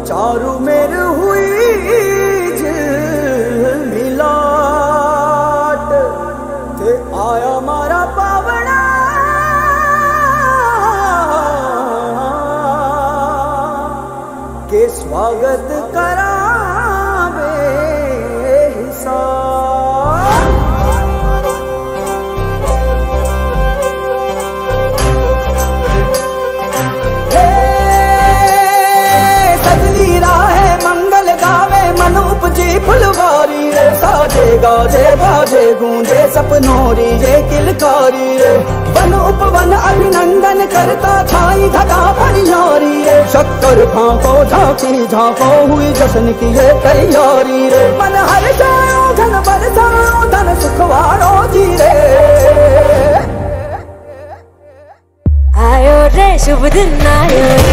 चारू मेर हुई मिलाट ते आया मारा पावना के स्वागत करावे उपजी फुलवारी रे साजे गाजे बाजे गूंजे सपनोरी ये किलकारी रे वन उपवन अभिनंदन करता छाई धगा परियारी रे शक्कर भांको झांकी झांको हुई जश्न की ये तैयारी रे मन हर जाओ धन बरसाओ धन सुखवारो जी रे आयो रे शुभ दिन आयो